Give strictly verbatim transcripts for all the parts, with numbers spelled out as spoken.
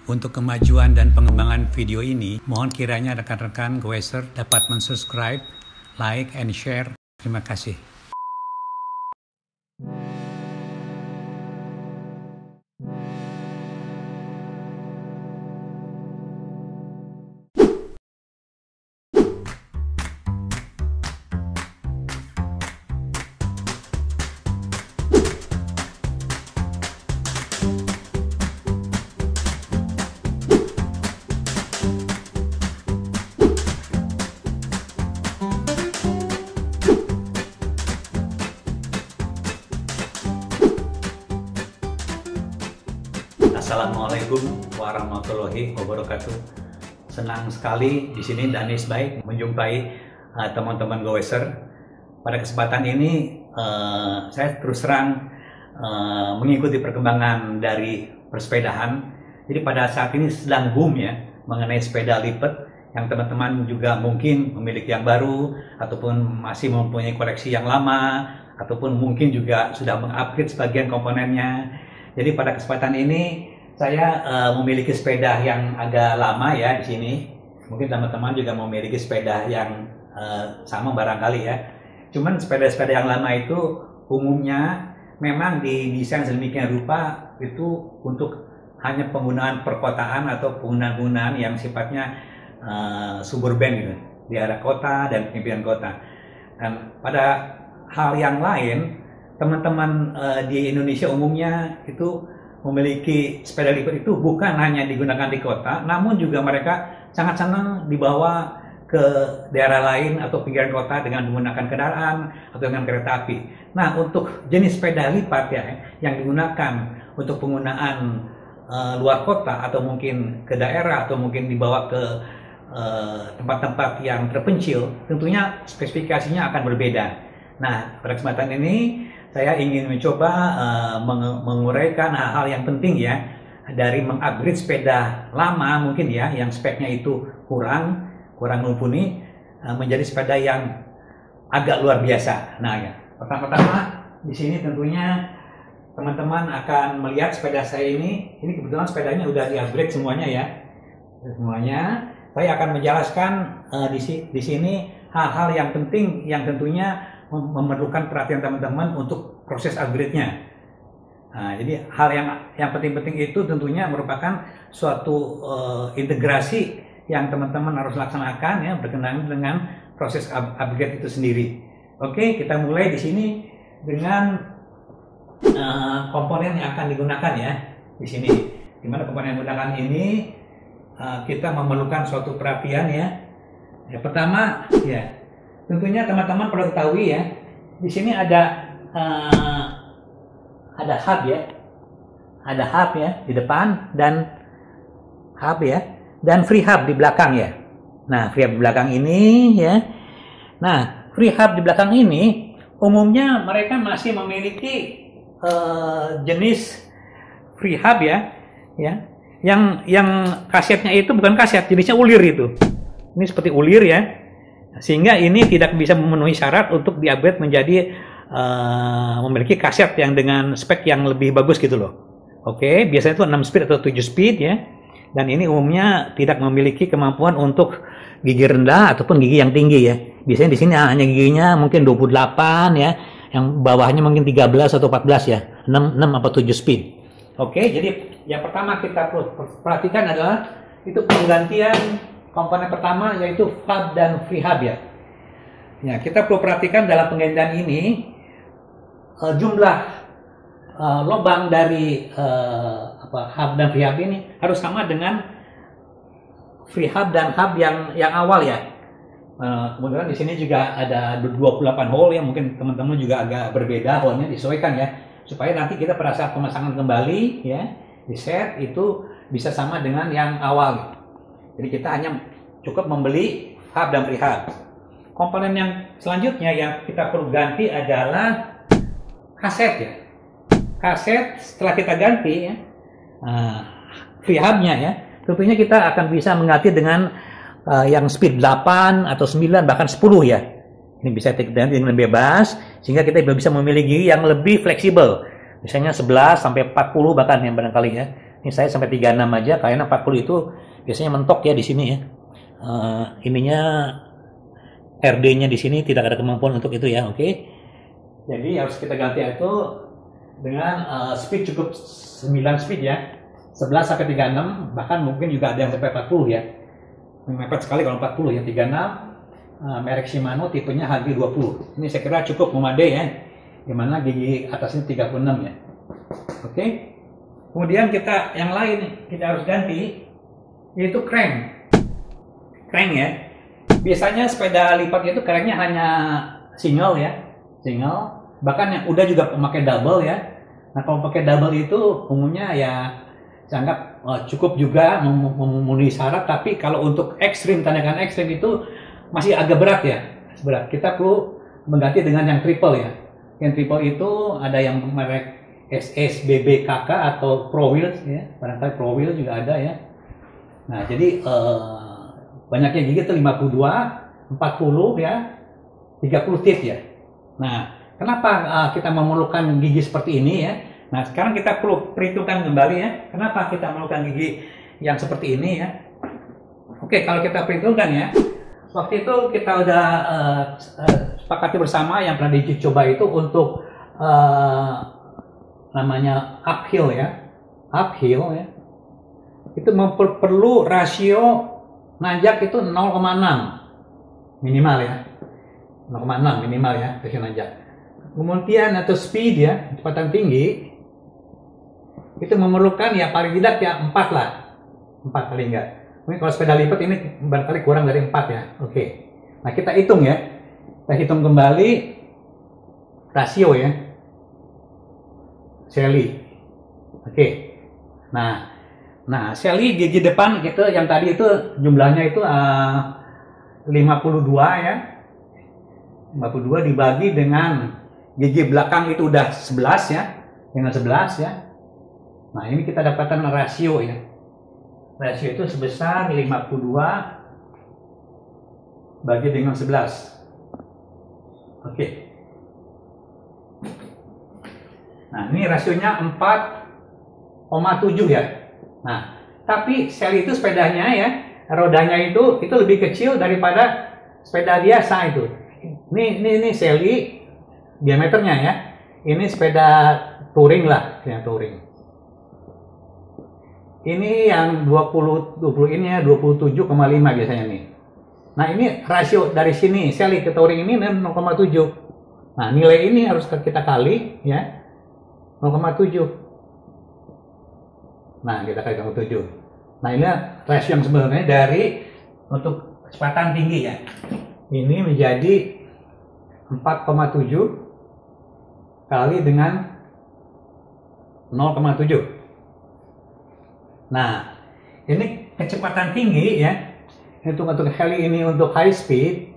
Untuk kemajuan dan pengembangan video ini, mohon kiranya rekan-rekan Goeser dapat mensubscribe, like, and share. Terima kasih. Assalamualaikum warahmatullahi wabarakatuh. Senang sekali di sini Danis Baik menjumpai uh, teman-teman Goeser. Pada kesempatan ini uh, saya terus terang uh, mengikuti perkembangan dari persepedahan. Jadi pada saat ini sedang boom ya mengenai sepeda lipat, yang teman-teman juga mungkin memiliki yang baru ataupun masih mempunyai koleksi yang lama ataupun mungkin juga sudah mengupgrade sebagian komponennya. Jadi pada kesempatan ini saya uh, memiliki sepeda yang agak lama ya di sini. Mungkin teman-teman juga memiliki sepeda yang uh, sama barangkali ya. Cuman sepeda-sepeda yang lama itu umumnya memang didesain sedemikian rupa itu untuk hanya penggunaan perkotaan atau penggunaan-penggunaan yang sifatnya uh, suburban gitu, di area kota dan pimpinan kota. Dan pada hal yang lain, teman-teman uh, di Indonesia umumnya itu memiliki sepeda lipat itu bukan hanya digunakan di kota, namun juga mereka sangat senang dibawa ke daerah lain atau pinggiran kota dengan menggunakan kendaraan atau dengan kereta api. Nah, untuk jenis sepeda lipat ya yang digunakan untuk penggunaan uh, luar kota atau mungkin ke daerah atau mungkin dibawa ke tempat-tempat uh, yang terpencil, tentunya spesifikasinya akan berbeda. Nah, pada kesempatan ini saya ingin mencoba uh, meng menguraikan hal-hal yang penting ya dari mengupgrade sepeda lama mungkin ya yang speknya itu kurang kurang mumpuni uh, menjadi sepeda yang agak luar biasa. Nah ya, pertama-tama di sini tentunya teman-teman akan melihat sepeda saya ini. Ini kebetulan sepedanya udah di-upgrade semuanya ya. Semuanya. Saya akan menjelaskan uh, di, di sini hal-hal yang penting yang tentunya memerlukan perhatian teman-teman untuk proses upgrade-nya. Nah, jadi hal yang yang penting-penting itu tentunya merupakan suatu uh, integrasi yang teman-teman harus laksanakan ya berkenaan dengan proses upgrade itu sendiri. Oke, kita mulai di sini dengan uh, komponen yang akan digunakan ya di sini. Di mana komponen yang digunakan ini uh, kita memerlukan suatu perhatian ya. Yang pertama ya. Tentunya teman-teman perlu ketahui ya, di sini ada uh, ada hub ya, ada hub ya di depan dan hub ya, dan free hub di belakang ya. Nah, free hub di belakang ini ya. Nah, free hub di belakang ini umumnya mereka masih memiliki uh, jenis free hub ya, ya, yang yang kasetnya itu bukan kaset, jenisnya ulir itu. Ini seperti ulir ya. Sehingga ini tidak bisa memenuhi syarat untuk di-upgrade menjadi uh, memiliki kaset yang dengan spek yang lebih bagus gitu loh. Oke, biasanya itu enam speed atau tujuh speed ya. Dan ini umumnya tidak memiliki kemampuan untuk gigi rendah ataupun gigi yang tinggi ya. Biasanya di sini hanya giginya mungkin dua puluh delapan ya, yang bawahnya mungkin tiga belas atau empat belas ya. enam, enam atau tujuh speed. Oke, jadi yang pertama kita perlu perhatikan adalah itu penggantian komponen pertama yaitu hub dan free hub ya. Ya, kita perlu perhatikan dalam penggantian ini uh, jumlah uh, lubang dari uh, apa hub dan free hub ini harus sama dengan free hub dan hub yang yang awal ya. Uh, kemudian di sini juga ada dua puluh delapan hole ya, mungkin teman-teman juga agak berbeda hole-nya, disesuaikan ya supaya nanti kita pada saat pemasangan kembali ya di set itu bisa sama dengan yang awal. Jadi kita hanya cukup membeli hub dan free hub. Komponen yang selanjutnya yang kita perlu ganti adalah kaset ya. Kaset setelah kita ganti ya, nah, free hubnya ya, tentunya kita akan bisa mengganti dengan uh, yang speed delapan atau sembilan bahkan sepuluh ya. Ini bisa kita ganti dengan bebas sehingga kita bisa memilih gigi yang lebih fleksibel. Misalnya sebelas sampai empat puluh bahkan yang barangkali ya. Ini saya sampai tiga puluh enam aja, karena empat puluh itu biasanya mentok ya di sini ya. Uh, ininya R D-nya di sini tidak ada kemampuan untuk itu ya, oke. Okay? Jadi harus kita ganti itu dengan uh, speed cukup sembilan speed ya. sebelas sampai tiga puluh enam, bahkan mungkin juga ada yang sampai empat puluh ya. Mepet sekali kalau empat puluh ya, tiga puluh enam. Uh, merek Shimano tipenya H G dua puluh. Ini saya kira cukup memadai ya. Dimana gigi atasnya tiga puluh enam ya. Oke. Okay? Kemudian kita yang lain kita harus ganti, yaitu crank. Crank ya. Biasanya sepeda lipat itu cranknya hanya single ya, single. Bahkan yang udah juga memakai double ya. Nah kalau pakai double itu umumnya ya saya anggap oh, cukup juga mem memenuhi syarat. Tapi kalau untuk ekstrim, tandakan ekstrim itu masih agak berat ya. Berat. Kita perlu mengganti dengan yang triple ya. Yang triple itu ada yang merek S S B B K K atau Pro Wheels ya, barangkali Pro Wheels juga ada ya. Nah jadi eh, banyaknya gigi itu lima puluh dua, empat puluh ya, tiga puluh teeth ya. Nah kenapa uh, kita memerlukan gigi seperti ini ya? Nah sekarang kita perlu perhitungkan kembali ya, kenapa kita memerlukan gigi yang seperti ini ya? Oke, kalau kita perhitungkan ya, waktu itu kita udah uh, uh, sepakati bersama yang pernah dicoba itu untuk uh, namanya uphill ya, uphill ya, itu perlu rasio nanjak itu nol koma enam minimal ya, nol koma enam minimal ya rasio nanjak. Kemudian atau speed ya, kecepatan tinggi itu memerlukan ya paling tidak ya empat lah, empat paling enggak. Mungkin kalau sepeda lipat ini barangkali kurang dari empat ya. Oke, nah kita hitung ya, kita hitung kembali rasio ya, Shelly. Oke, nah, nah Shelly gigi depan gitu yang tadi itu jumlahnya itu uh, lima puluh dua ya, lima puluh dua dibagi dengan gigi belakang itu udah sebelas ya, dengan sebelas ya. Nah ini kita dapatkan rasio ya, rasio itu sebesar lima puluh dua bagi dengan sebelas. Oke. Nah, ini rasionya empat koma tujuh ya. Nah, tapi Shelly itu sepedanya ya, rodanya itu itu lebih kecil daripada sepeda biasa itu. Ini ini ini Shelly diameternya ya. Ini sepeda touring lah, yang touring. Ini yang dua puluh dua puluh ini ya dua puluh tujuh koma lima biasanya nih. Nah, ini rasio dari sini Shelly ke touring ini nol koma tujuh. Nah, nilai ini harus kita kali ya. nol koma tujuh. Nah, kita kali nol koma tujuh. Nah, ini rasio yang sebenarnya dari untuk kecepatan tinggi ya. Ini menjadi empat koma tujuh kali dengan nol koma tujuh. Nah, ini kecepatan tinggi ya. Untuk untuk heli ini untuk high speed.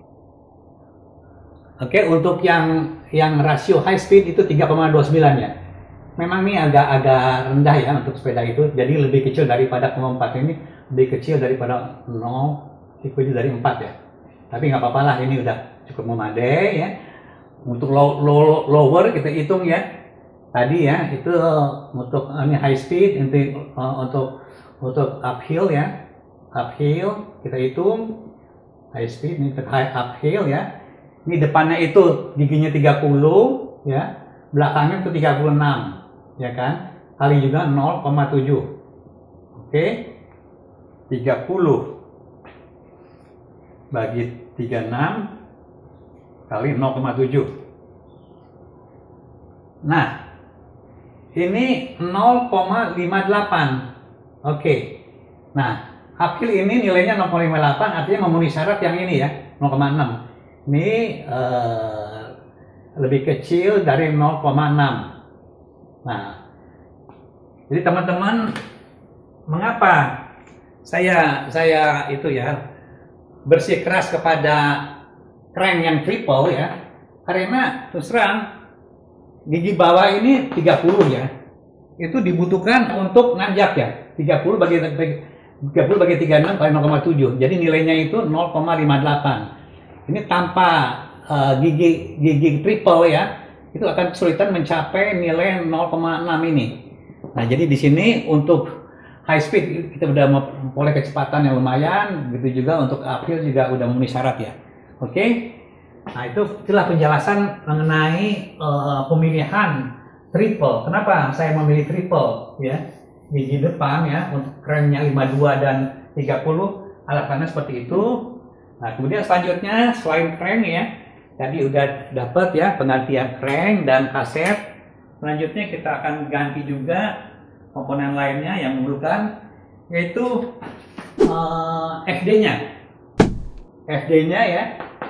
Oke, untuk yang yang rasio high speed itu tiga koma dua sembilan ya. Memang ini agak-agak rendah ya untuk sepeda itu, jadi lebih kecil daripada empat ini, lebih kecil daripada nol, lebih kecil dari empat ya. Tapi nggak apa-apa lah, ini udah cukup memadai ya. Untuk low, low, lower kita hitung ya, tadi ya itu untuk ini high speed, untuk untuk untuk uphill ya, uphill kita hitung high speed ini untuk high uphill ya. Ini depannya itu giginya tiga puluh ya, belakangnya itu tiga puluh enam. Ya kan, kali juga nol koma tujuh. Oke, tiga puluh bagi tiga puluh enam kali nol koma tujuh. Nah, ini nol koma lima delapan. Oke, nah uphill ini nilainya nol koma lima delapan, artinya memenuhi syarat yang ini ya, nol koma enam. Ini uh, lebih kecil dari nol koma enam. Nah, jadi teman-teman, mengapa saya saya itu ya bersikeras kepada crank yang triple ya? Karena terus terang gigi bawah ini tiga puluh ya, itu dibutuhkan untuk nanjak ya, tiga puluh bagi tiga puluh bagi tiga puluh enam kali nol koma tujuh. Jadi nilainya itu nol koma lima delapan. Ini tanpa uh, gigi gigi triple ya, itu akan kesulitan mencapai nilai nol koma enam ini. Nah, jadi di sini untuk high speed kita udah memperoleh kecepatan yang lumayan, begitu juga untuk uphill juga udah memenuhi syarat ya. Oke, okay? Nah itu itulah penjelasan mengenai uh, pemilihan triple. Kenapa saya memilih triple ya? Gigi depan ya untuk cranknya lima puluh dua dan tiga puluh, alasannya seperti itu. Nah kemudian selanjutnya selain crank ya, tadi udah dapat ya penggantian crank dan kaset. Selanjutnya kita akan ganti juga komponen lainnya yang memerlukan, yaitu uh, F D-nya. F D-nya ya.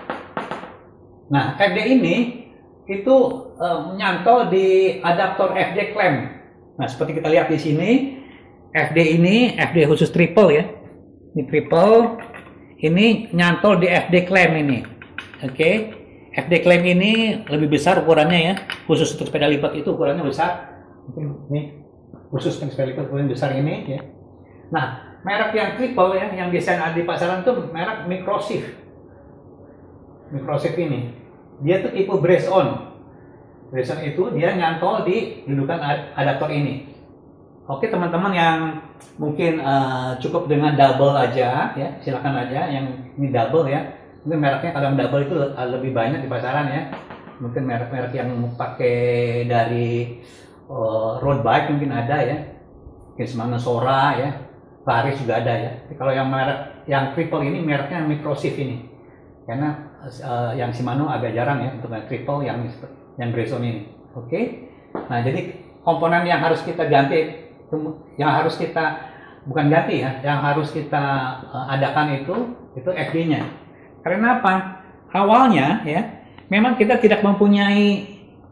Nah, F D ini itu uh, menyantol di adaptor F D clamp. Nah, seperti kita lihat di sini, F D ini F D khusus triple ya. Ini triple, ini nyantol di F D clamp ini. Oke. Okay. F D clamp ini lebih besar ukurannya ya. Khusus untuk sepeda lipat itu ukurannya besar. Mungkin ini khusus untuk sepeda lipat ukurannya besar ini ya. Nah, merek yang triple ya, yang biasanya ada di pasaran itu merek Microshift. Microshift ini, dia tuh tipe brace on. Brace on itu dia nyantol di dudukan adaptor ini. Oke teman-teman yang mungkin uh, cukup dengan double aja ya, silakan aja yang ini double ya. Mungkin mereknya kalau yang double itu lebih banyak di pasaran ya. Mungkin merek-merek yang pakai dari uh, road bike mungkin ada ya. Mungkin Shimano Sora ya, Paris juga ada ya. Tapi kalau yang merek yang triple ini mereknya Microshift ini. Karena uh, yang Shimano agak jarang ya untuk yang triple yang yang brace on ini. Oke. Okay? Nah, jadi komponen yang harus kita ganti, yang harus kita bukan ganti ya, yang harus kita uh, adakan itu itu F D-nya. Karena apa? Awalnya ya, memang kita tidak mempunyai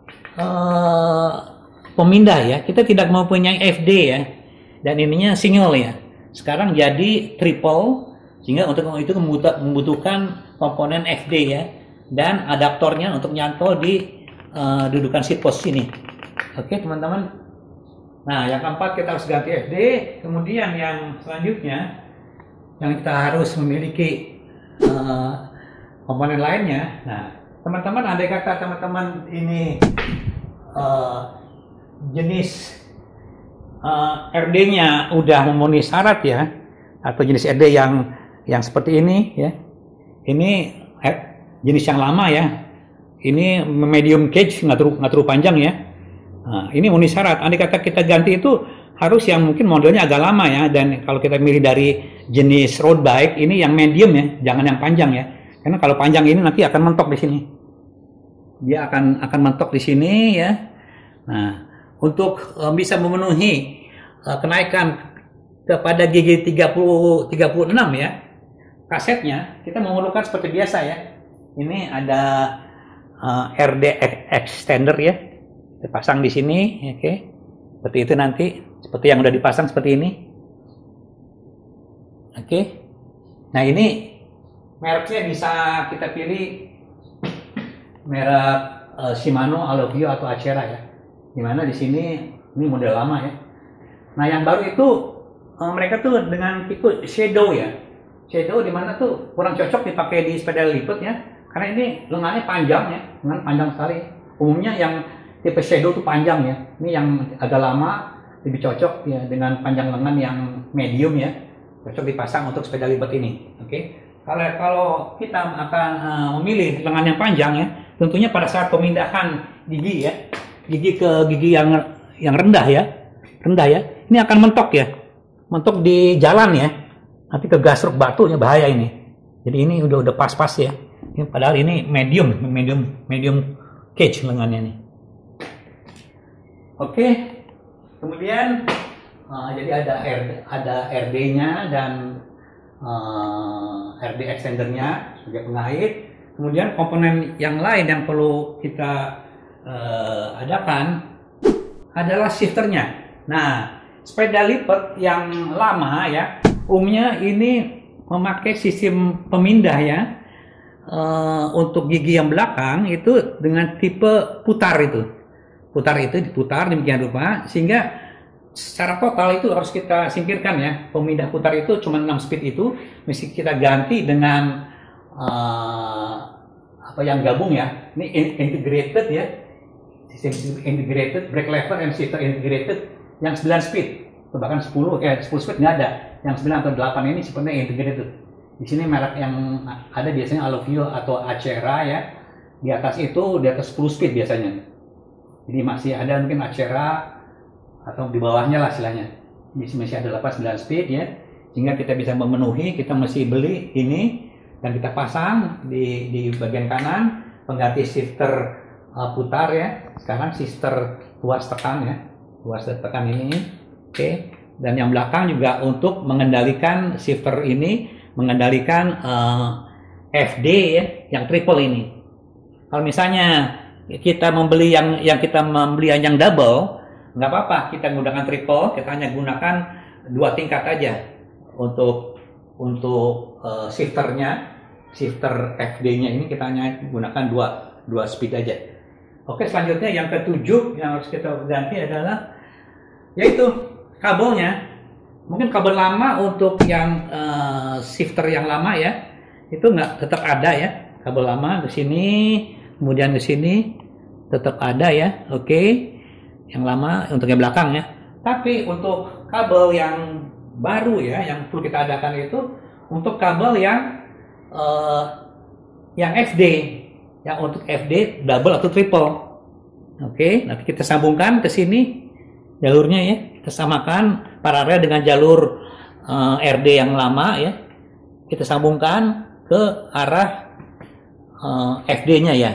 uh, pemindah ya, kita tidak mempunyai F D ya, dan ininya single ya. Sekarang jadi triple, sehingga untuk itu membutuhkan komponen F D ya, dan adaptornya untuk nyantol di uh, dudukan seat post ini. Oke teman-teman. Nah yang keempat kita harus ganti F D. Kemudian yang selanjutnya yang kita harus memiliki uh, komponen lainnya. Nah teman-teman, andai kata teman-teman ini uh, jenis uh, R D-nya udah memenuhi syarat ya, atau jenis R D yang yang seperti ini ya, ini eh, jenis yang lama ya, ini medium cage, nggak terlalu nggak terlalu panjang ya. Nah, ini memenuhi syarat. Andai kata kita ganti itu harus yang mungkin modelnya agak lama ya, dan kalau kita milih dari jenis road bike ini yang medium ya, jangan yang panjang ya, karena kalau panjang ini nanti akan mentok di sini, dia akan akan mentok di sini ya. Nah untuk uh, bisa memenuhi uh, kenaikan kepada gigi tiga puluh tiga puluh enam ya, kasetnya kita memerlukan seperti biasa ya. Ini ada uh, R D extender ya, kita pasang di sini, oke. Okay. Seperti itu nanti, seperti yang udah dipasang seperti ini. Oke. Okay. Nah ini mereknya bisa kita pilih merek uh, Shimano, Aluvio atau Acera ya. Dimana di sini ini model lama ya. Nah yang baru itu uh, mereka tuh dengan tipe shadow ya. Shadow dimana tuh kurang cocok dipakai di sepeda lipat ya, karena ini lengannya panjang ya, lengan panjang sekali. Umumnya yang tipe shadow tuh panjang ya. Ini yang agak lama lebih cocok ya dengan panjang lengan yang medium ya, cocok dipasang untuk sepeda lipat ini. Oke. Okay? Kalau kalau kita akan uh, memilih lengan yang panjang ya, tentunya pada saat pemindahan gigi ya, gigi ke gigi yang yang rendah ya, rendah ya, ini akan mentok ya, mentok di jalan ya. Nanti ke gasruk batunya bahaya ini. Jadi ini udah udah pas-pas ya. Ini padahal ini medium, medium, medium cage lengannya nih. Oke. Kemudian uh, jadi ada R, ada R D-nya dan uh, R D extendernya sebagai pengait. Kemudian komponen yang lain yang perlu kita uh, adakan adalah shifternya. Nah, sepeda lipat yang lama ya, umumnya ini memakai sistem pemindah ya, uh, untuk gigi yang belakang itu dengan tipe putar itu, putar itu diputar demikian rupa, sehingga secara total itu harus kita singkirkan ya. Pemindah putar itu cuma enam speed itu, mesti kita ganti dengan uh, apa yang gabung ya. Ini integrated ya, sistem integrated brake lever and shifter integrated yang sembilan speed. atau bahkan sepuluh, eh sepuluh speed nggak ada. Yang sembilan atau delapan ini sebenarnya integrated. Di sini merek yang ada biasanya Aluvio atau Acera ya. Di atas itu di atas sepuluh speed biasanya. Jadi masih ada mungkin Acera atau di bawahnya lah istilahnya. Masih masih ada delapan sembilan speed ya. Sehingga kita bisa memenuhi, kita mesti beli ini dan kita pasang di di bagian kanan pengganti shifter uh, putar ya. Sekarang shifter tuas tekan ya. Tuas tekan ini. Oke. Okay. Dan yang belakang juga untuk mengendalikan shifter ini, mengendalikan uh, F D ya, yang triple ini. Kalau misalnya kita membeli yang yang kita membeli yang double, nggak apa-apa, kita menggunakan triple, kita hanya gunakan dua tingkat aja untuk untuk uh, shifternya, shifter F D-nya ini kita hanya gunakan dua dua speed aja. Oke, selanjutnya yang ketujuh yang harus kita ganti adalah yaitu kabelnya. Mungkin kabel lama untuk yang uh, shifter yang lama ya, itu nggak tetap ada ya, kabel lama di sini, kemudian di sini tetap ada ya, oke, okay. Yang lama untuk yang belakang ya. Tapi untuk kabel yang baru ya, yang perlu kita adakan itu untuk kabel yang uh, yang F D, yang untuk F D double atau triple, oke, okay. Nanti kita sambungkan ke sini jalurnya ya. Kita samakan paralel dengan jalur uh, R D yang lama ya, kita sambungkan ke arah uh, F D-nya ya.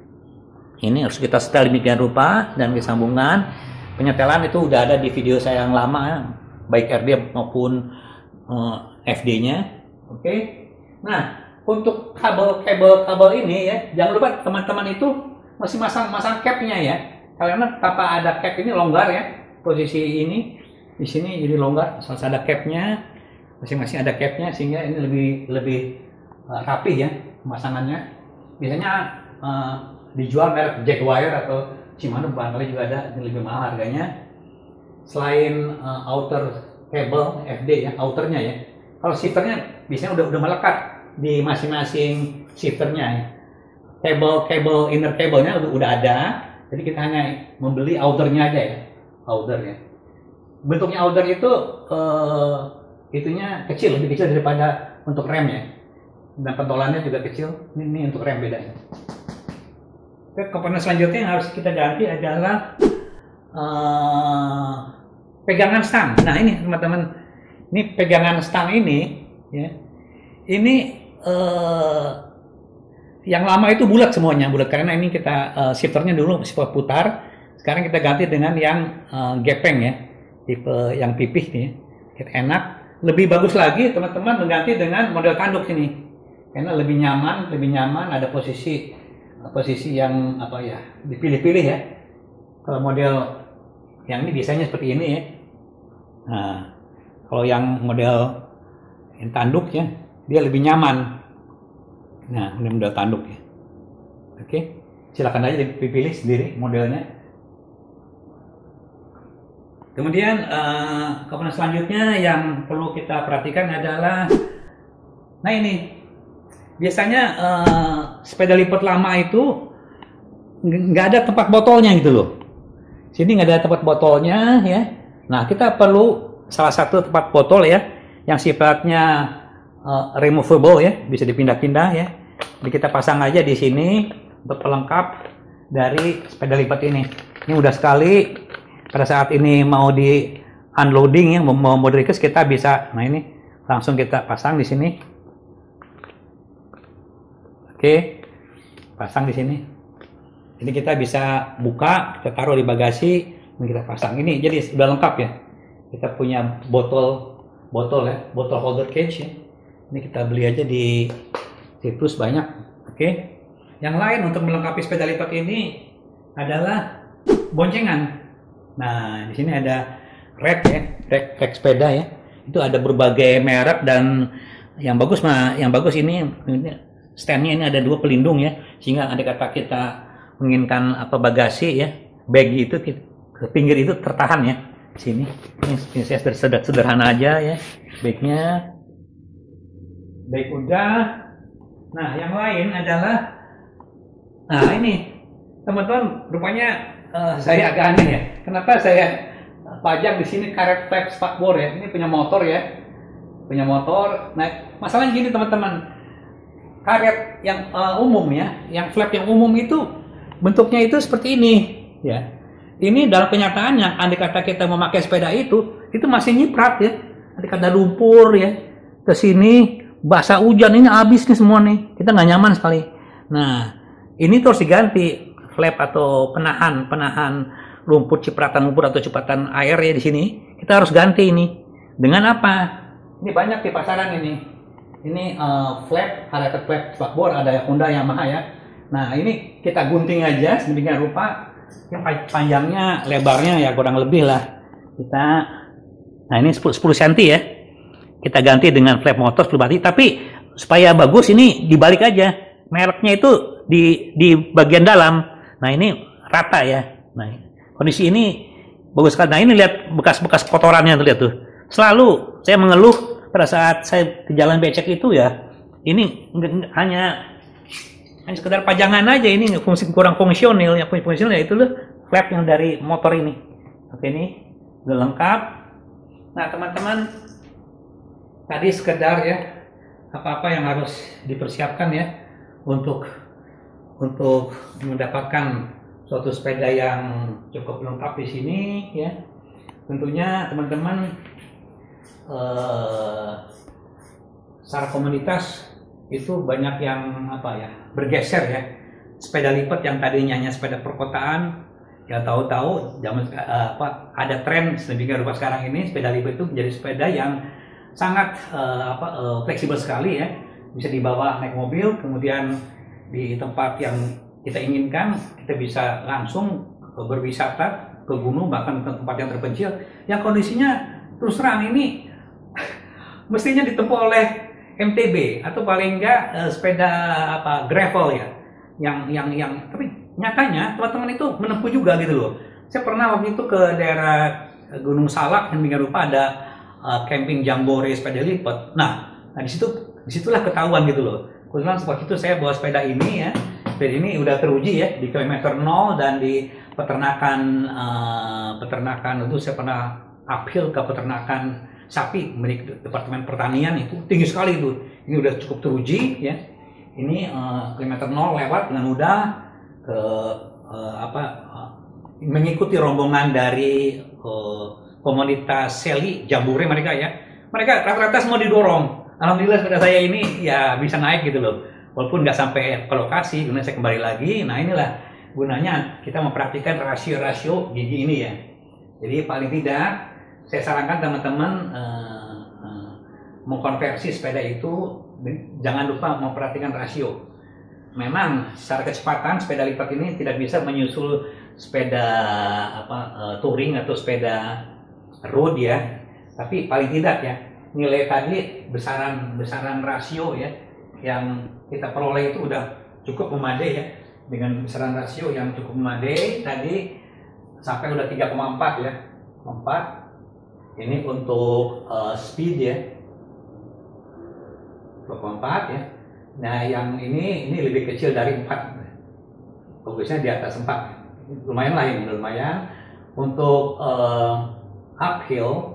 Ini harus kita setel demikian rupa dan disambungkan. Penyetelan itu udah ada di video saya yang lama ya, baik R D maupun uh, F D-nya. Oke. Okay. Nah, untuk kabel-kabel kabel ini ya, jangan lupa teman-teman itu masih masang-masang cap-nya ya. Karena tanpa ada cap ini longgar ya. Posisi ini di sini jadi longgar, asal ada capnya, masing-masing ada capnya sehingga ini lebih lebih uh, rapi ya pemasangannya. Biasanya uh, dijual merek Jaguar atau Shimano, barangkali juga ada, ini lebih mahal harganya. Selain uh, outer cable F D ya, outernya ya. Kalau shifternya biasanya udah udah melekat di masing-masing shifternya ya. Cable cable inner cable-nya udah, udah ada, jadi kita hanya membeli outernya aja ya. Outer ya. Bentuknya outer itu uh, itunya kecil, lebih kecil daripada untuk rem ya. Dan pentolannya juga kecil. Ini, ini untuk rem bedanya. Oke, komponen selanjutnya yang harus kita ganti adalah uh, pegangan stang. Nah ini teman-teman, ini pegangan stang ini ya. Ini uh, yang lama itu bulat semuanya, bulat karena ini kita uh, shifternya dulu sifat putar. Sekarang kita ganti dengan yang uh, gepeng ya, tipe yang pipih nih, kita enak. Lebih bagus lagi teman-teman mengganti dengan model tanduk sini, karena lebih nyaman, lebih nyaman. Ada posisi posisi yang apa ya, dipilih-pilih ya. Kalau model yang ini biasanya seperti ini ya. Nah, kalau yang model yang tanduk ya, dia lebih nyaman. Nah, ini model tanduk ya. Oke, silakan aja dipilih sendiri modelnya. Kemudian uh, komponen selanjutnya yang perlu kita perhatikan adalah, nah ini biasanya uh, sepeda lipat lama itu nggak ada tempat botolnya gitu loh. Sini nggak ada tempat botolnya ya. Nah kita perlu salah satu tempat botol ya, yang sifatnya uh, removable ya, bisa dipindah-pindah ya. Jadi kita pasang aja di sini untuk pelengkap dari sepeda lipat ini. Ini mudah sekali. Pada saat ini mau di unloading ya, mau mau request kita bisa, nah ini langsung kita pasang di sini. Oke, pasang di sini. Jadi kita bisa buka, kita taruh di bagasi, dan kita pasang ini. Jadi sudah lengkap ya. Kita punya botol, botol ya, botol holder cage ya. Ini kita beli aja di situs banyak. Oke. Yang lain untuk melengkapi sepeda lipat ini adalah boncengan. Nah, di sini ada rack ya, rack, rack sepeda ya. Itu ada berbagai merek dan yang bagus mah, yang bagus ini standnya ini ada dua pelindung ya, sehingga ada kata kita menginginkan apa bagasi ya, bag itu ke pinggir itu tertahan ya. Di sini, ini, ini saya sederhana, sederhana aja ya, bagnya. Bag udah. Nah, yang lain adalah, nah ini teman-teman rupanya. Uh, saya agak aneh ya, kenapa saya pajang di sini karet flap spakbor ya. Ini punya motor ya, punya motor. Nah, masalahnya gini teman-teman, karet yang uh, umum ya, yang flap yang umum itu bentuknya itu seperti ini ya. Ini dalam kenyataannya, andai kata kita memakai sepeda itu, itu masih nyiprat ya. Andai kata lumpur ya, ke sini basah hujan ini habis nih semua nih, kita nggak nyaman sekali. Nah, ini terus diganti flap atau penahan penahan lumpur, cipratan lumpur atau cipratan air ya di sini. Kita harus ganti ini. Dengan apa? Ini banyak di pasaran ini. Ini uh, flap, ada flap spakbor, ada Honda, Yamaha ya. Nah, ini kita gunting aja sedemikian rupa. Yang panjangnya, lebarnya ya kurang lebih lah. Kita, nah ini sepuluh sentimeter ya. Kita ganti dengan flap motor sepuluh berarti. Tapi supaya bagus ini dibalik aja. Mereknya itu di di bagian dalam. Nah ini rata ya. Nah kondisi ini bagus sekali. Nah ini lihat bekas-bekas kotorannya tuh, lihat tuh. Selalu saya mengeluh pada saat saya ke jalan becek itu ya. Ini hanya hanya sekedar pajangan aja, ini fungsi kurang fungsional. Yang fungsional ya itu loh flap yang dari motor ini. Oke, ini udah lengkap. Nah teman-teman, tadi sekedar ya apa-apa yang harus dipersiapkan ya untuk untuk mendapatkan suatu sepeda yang cukup lengkap di sini ya. Tentunya teman-teman eh, secara komunitas itu banyak yang apa ya bergeser ya, sepeda lipat yang tadinya hanya sepeda perkotaan ya, tahu-tahu zaman uh, apa ada tren sedemikian rupa sekarang ini sepeda lipat itu menjadi sepeda yang sangat uh, apa uh, fleksibel sekali ya, bisa dibawa naik mobil, kemudian di tempat yang kita inginkan kita bisa langsung uh, berwisata ke gunung, bahkan ke tempat yang terpencil yang kondisinya terus terang ini mestinya ditempuh oleh M T B atau paling enggak uh, sepeda apa gravel ya, yang yang yang tapi nyatanya teman-teman itu menempuh juga gitu loh. Saya pernah waktu itu ke daerah Gunung Salak yang minggu rupa ada uh, camping jambore sepeda lipat. Nah, nah di situ disitulah ketahuan gitu loh. Kebetulan waktu itu saya bawa sepeda ini ya, sepeda ini udah teruji ya di kilometer nol dan di peternakan uh, peternakan itu saya pernah uphill ke peternakan sapi milik Departemen Pertanian, itu tinggi sekali itu. Ini udah cukup teruji ya. Ini uh, kilometer nol lewat dengan mudah ke uh, apa uh, mengikuti rombongan dari uh, komunitas Seli Jambore mereka ya. Mereka rata-rata semua didorong. Alhamdulillah sepeda saya ini ya bisa naik gitu loh. Walaupun nggak sampai ke lokasi, kemudian saya kembali lagi. Nah inilah gunanya kita memperhatikan rasio-rasio gigi ini ya. Jadi paling tidak saya sarankan teman-teman uh, uh, mengkonversi sepeda itu jangan lupa memperhatikan rasio. Memang secara kecepatan sepeda lipat ini tidak bisa menyusul sepeda apa uh, touring atau sepeda road ya. Tapi paling tidak ya nilai tadi besaran besaran rasio ya yang kita peroleh itu udah cukup memadai ya, dengan besaran rasio yang cukup memadai tadi sampai udah tiga koma empat ya, empat. Ini untuk uh, speed ya, dua koma empat ya. Nah yang ini ini lebih kecil dari empat, bagusnya di atas empat, lumayan lah ini, lumayan. Untuk uh, uphill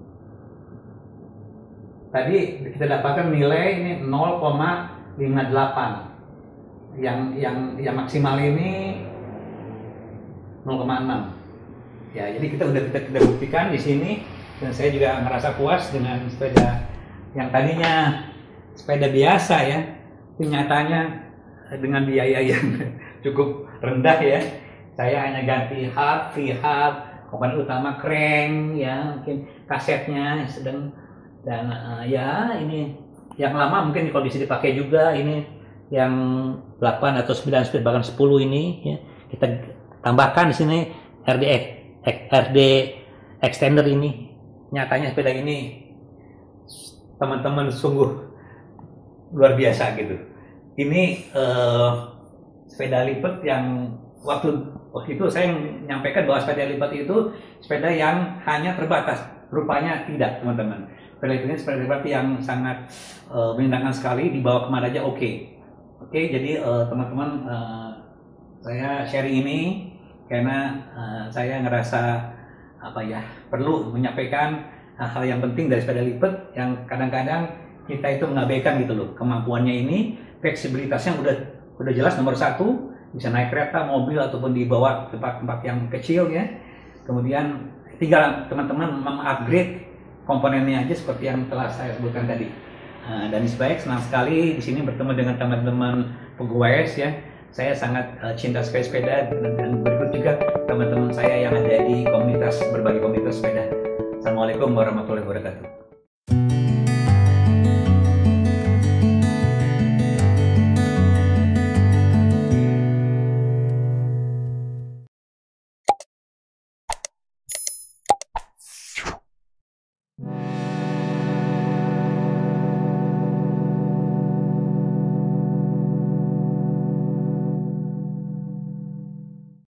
tadi kita dapatkan nilai ini nol koma lima delapan, yang yang yang maksimal ini nol koma enam ya. Jadi kita udah kita, kita buktikan di sini. Dan saya juga merasa puas dengan sepeda yang tadinya sepeda biasa ya, nyatanya dengan biaya yang cukup rendah ya. Saya hanya ganti hub, free hub, komponen utama crank ya, mungkin kasetnya sedang, dan uh, ya ini yang lama mungkin kalau bisa dipakai juga, ini yang delapan atau sembilan speed bahkan sepuluh ini ya. Kita tambahkan di sini R D R D extender ini. Nyatanya sepeda ini teman-teman sungguh luar biasa gitu. Ini uh, sepeda lipat yang waktu waktu itu saya menyampaikan bahwa sepeda lipat itu sepeda yang hanya terbatas, rupanya tidak teman-teman. Sepeda lipat ini sepeda lipat yang sangat uh, menyenangkan sekali, dibawa kemana aja oke. Okay. Oke, okay, jadi uh, teman-teman uh, saya sharing ini karena uh, saya ngerasa apa ya perlu menyampaikan hal-hal yang penting dari sepeda lipat yang kadang-kadang kita itu mengabaikan gitu loh. Kemampuannya ini, fleksibilitasnya udah udah jelas nomor satu, bisa naik kereta, mobil ataupun dibawa ke tempat-tempat yang kecil ya. Kemudian tinggal teman-teman mengupgrade komponennya aja seperti yang telah saya sebutkan tadi. Nah, Danis Bike senang sekali di sini bertemu dengan teman-teman pegawai ya. Saya sangat uh, cinta sekali sepeda dan, dan berikut juga teman-teman saya yang ada di komunitas berbagai komunitas sepeda. Assalamualaikum warahmatullahi wabarakatuh.